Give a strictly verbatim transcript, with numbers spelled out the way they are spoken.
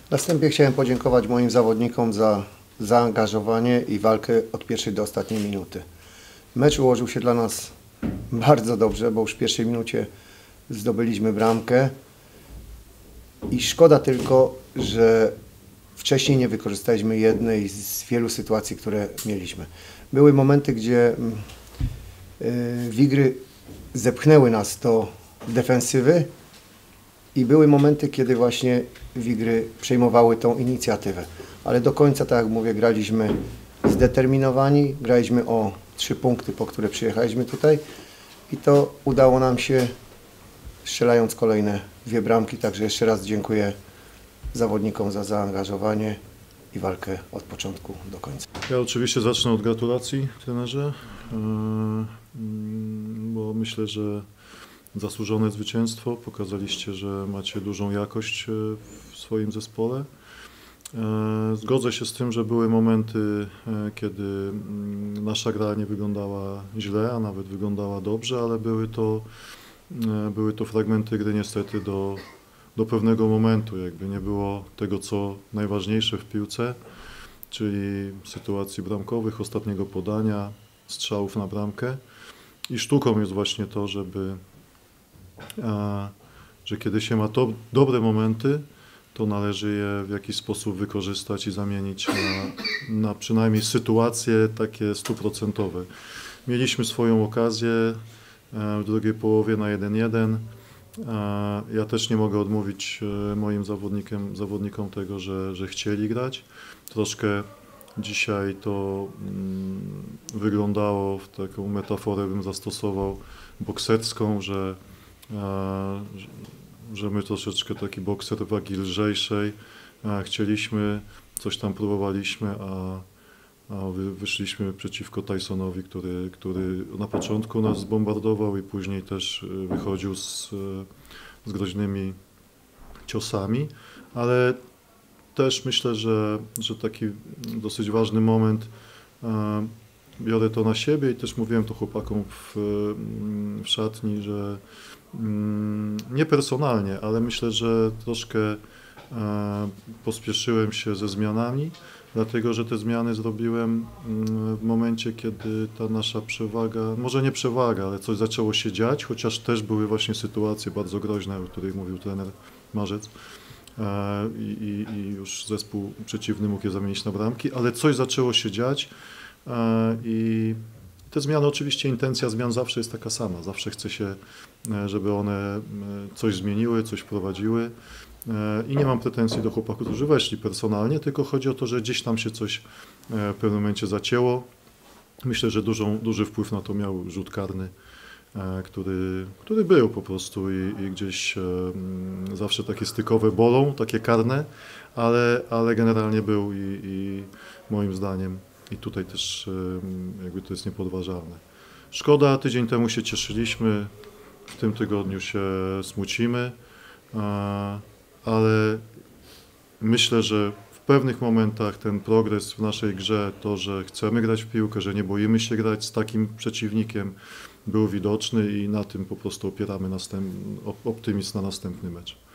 Na wstępie chciałem podziękować moim zawodnikom za zaangażowanie i walkę od pierwszej do ostatniej minuty. Mecz ułożył się dla nas bardzo dobrze, bo już w pierwszej minucie zdobyliśmy bramkę i szkoda tylko, że wcześniej nie wykorzystaliśmy jednej z wielu sytuacji, które mieliśmy. Były momenty, gdzie yy, Wigry zepchnęły nas do defensywy i były momenty, kiedy właśnie Wigry przejmowały tą inicjatywę. Ale do końca, tak jak mówię, graliśmy zdeterminowani, graliśmy o trzy punkty, po które przyjechaliśmy tutaj i to udało nam się, strzelając kolejne dwie bramki. Także jeszcze raz dziękuję zawodnikom za zaangażowanie i walkę od początku do końca. Ja oczywiście zacznę od gratulacji, trenerze, bo myślę, że zasłużone zwycięstwo. Pokazaliście, że macie dużą jakość w swoim zespole. Zgodzę się z tym, że były momenty, kiedy nasza gra nie wyglądała źle, a nawet wyglądała dobrze, ale były to, były to fragmenty gry niestety do, do pewnego momentu. Jakby nie było tego, co najważniejsze w piłce, czyli sytuacji bramkowych, ostatniego podania, strzałów na bramkę. I sztuką jest właśnie to, żeby, a, że kiedy się ma to, dobre momenty, to należy je w jakiś sposób wykorzystać i zamienić na, na przynajmniej sytuacje takie stuprocentowe. Mieliśmy swoją okazję w drugiej połowie na jeden jeden. Ja też nie mogę odmówić moim zawodnikom, zawodnikom tego, że, że chcieli grać. Troszkę dzisiaj to mm, wyglądało, w taką metaforę bym zastosował, bokserską, że, a, że my troszeczkę taki bokser wagi lżejszej a, chcieliśmy, coś tam próbowaliśmy, a, a wy, wyszliśmy przeciwko Tysonowi, który, który na początku nas zbombardował i później też wychodził z, z groźnymi ciosami, ale też myślę, że, że taki dosyć ważny moment, e, biorę to na siebie i też mówiłem to chłopakom w, w szatni, że mm, nie personalnie, ale myślę, że troszkę e, pospieszyłem się ze zmianami, dlatego że te zmiany zrobiłem w momencie, kiedy ta nasza przewaga, może nie przewaga, ale coś zaczęło się dziać, chociaż też były właśnie sytuacje bardzo groźne, o których mówił trener Marzec. I, i, i już zespół przeciwny mógł je zamienić na bramki, ale coś zaczęło się dziać i te zmiany, oczywiście intencja zmian zawsze jest taka sama, zawsze chce się, żeby one coś zmieniły, coś wprowadziły i nie mam pretensji do chłopaków, którzy weszli personalnie, tylko chodzi o to, że gdzieś tam się coś w pewnym momencie zacięło. Myślę, że dużą, duży wpływ na to miał rzut karny, Który, który był po prostu i, i gdzieś um, zawsze takie stykowe bolą, takie karne, ale, ale generalnie był i, i moim zdaniem i tutaj też um, jakby to jest niepodważalne. Szkoda, tydzień temu się cieszyliśmy, w tym tygodniu się smucimy, a, ale myślę, że w pewnych momentach ten progres w naszej grze, to, że chcemy grać w piłkę, że nie boimy się grać z takim przeciwnikiem, był widoczny i na tym po prostu opieramy następ, optymizm na następny mecz.